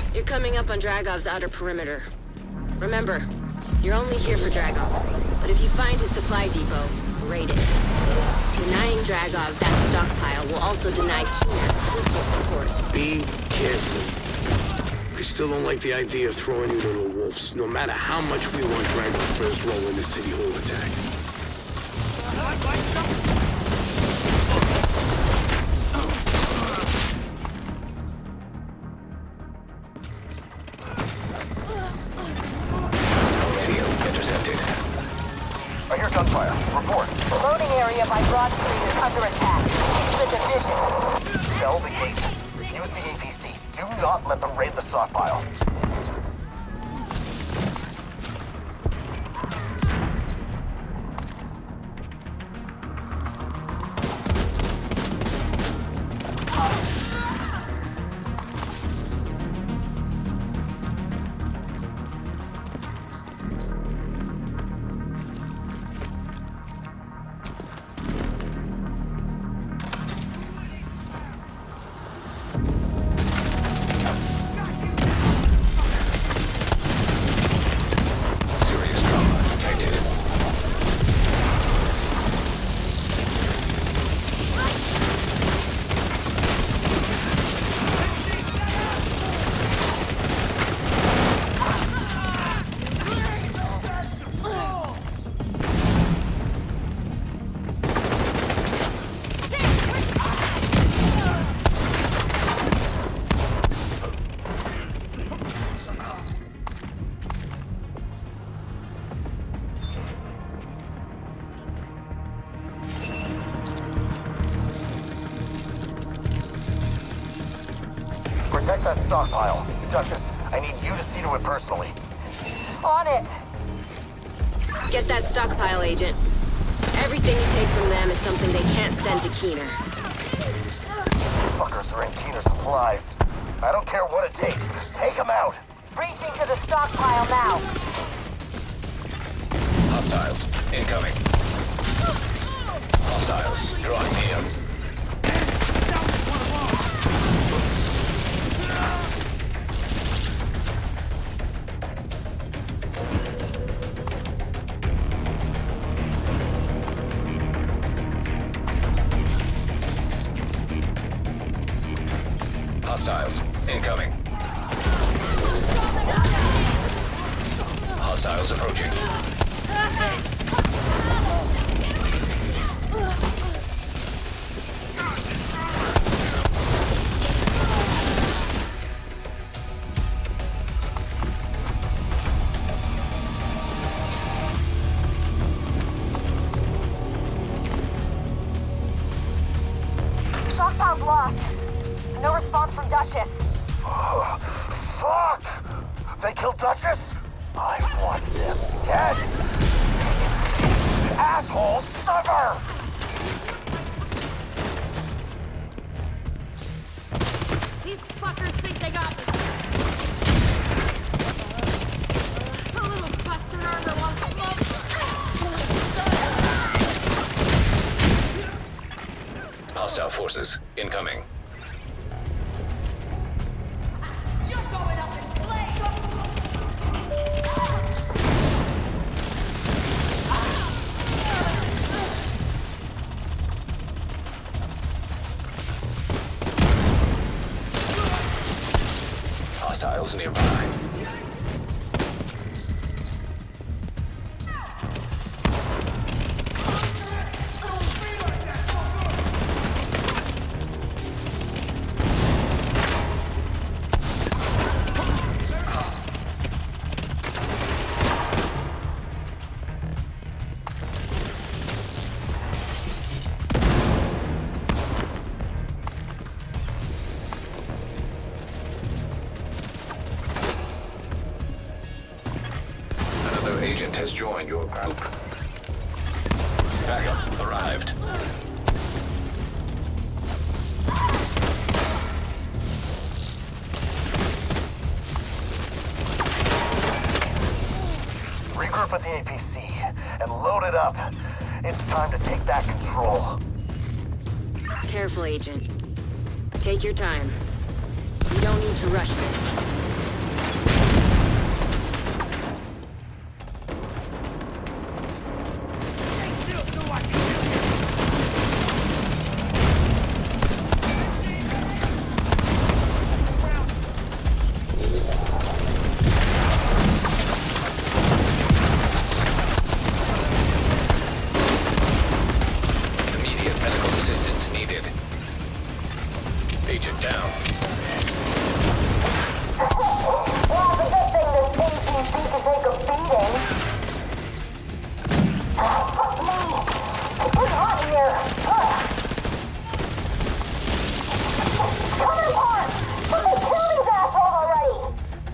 You're coming up on Dragov's outer perimeter. Remember, you're only here for Dragov, but if you find his supply depot, raid it. Denying Dragov that stockpile will also deny Keener fruitful support. Be careful. I still don't like the idea of throwing you to the wolves, no matter how much we want Dragov for his role in the City Hall attack. Radio intercepted. I hear gunfire. Report. The loading area by Broad Street is under attack. Keep the division. Sell the gate. Use the APC. Do not let them raid the stockpile. Protect that stockpile. Duchess, I need you to see to it personally. On it. Get that stockpile, Agent. Everything you take from them is something they can't send to Keener. Fuckers are in Keener supplies. I don't care what it takes. Take them out. Breaching to the stockpile now. Hostiles incoming. Hostiles drawing near. Hostiles incoming. Hostiles approaching. Stockpile's lost. No response from Duchess. Fuck! They killed Duchess? I want them dead! Assholes, suffer! These fuckers think they got me. A little busted armor won't smoke. Hostile forces incoming. Hostiles nearby. Agent has joined your group. Backup arrived. Regroup at the APC and load it up. It's time to take back control. Careful, Agent. Take your time. You don't need to rush this. Immediate medical assistance needed. Agent down. Well, the good thing this APC can take a beating. Fuck me! It's pretty hot here. Come on! Fucking kill these assholes already!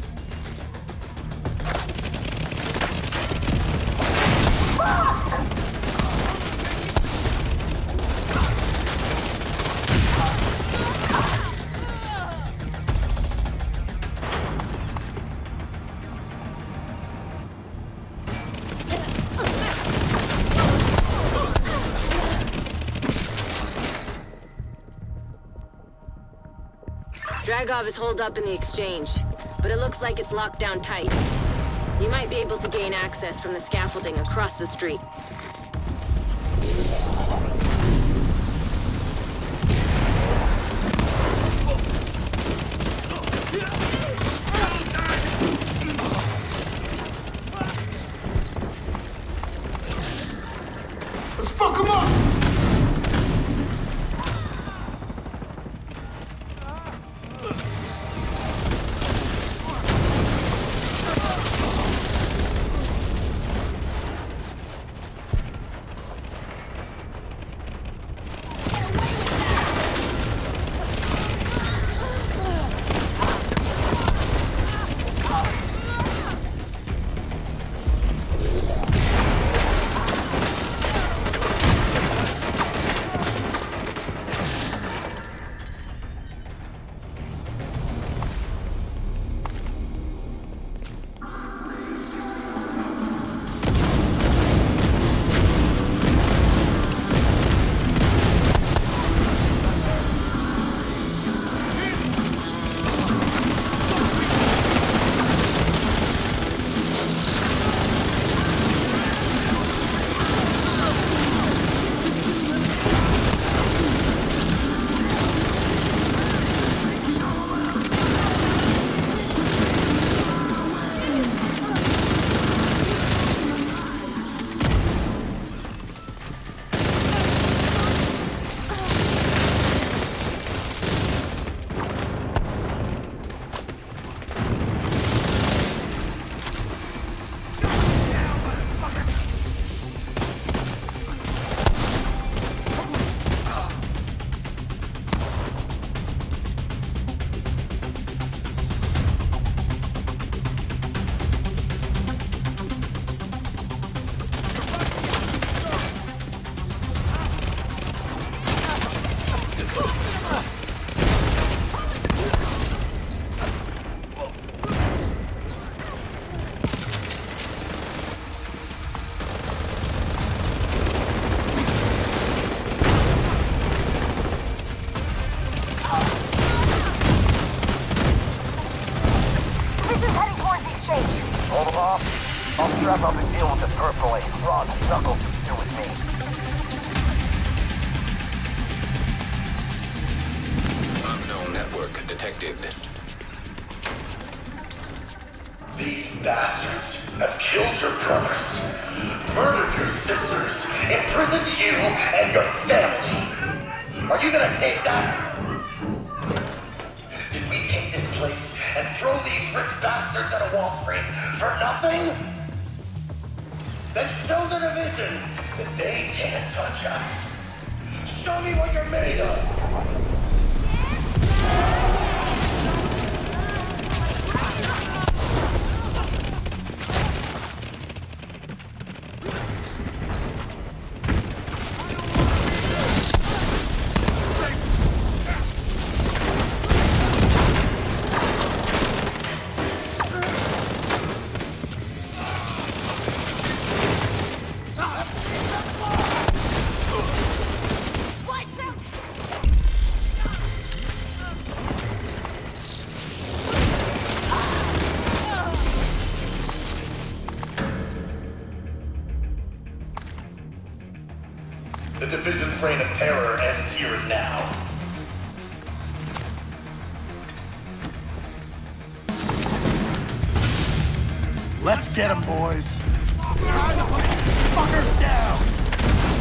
Dragov is holed up in the exchange, but it looks like it's locked down tight. You might be able to gain access from the scaffolding across the street. Let's fuck him up! I'll strap up and deal with this personally. Rod, Knuckles, you're with me. Unknown network detected. These bastards have killed your brothers, murdered your sisters, imprisoned you and your family. Are you gonna take that? Did we take this place and throw these rich bastards out of Wall Street for nothing? Then show the division that they can't touch us. Show me what you're made of. The Division's reign of terror ends here and now. Let's get him, boys. Fuckers down!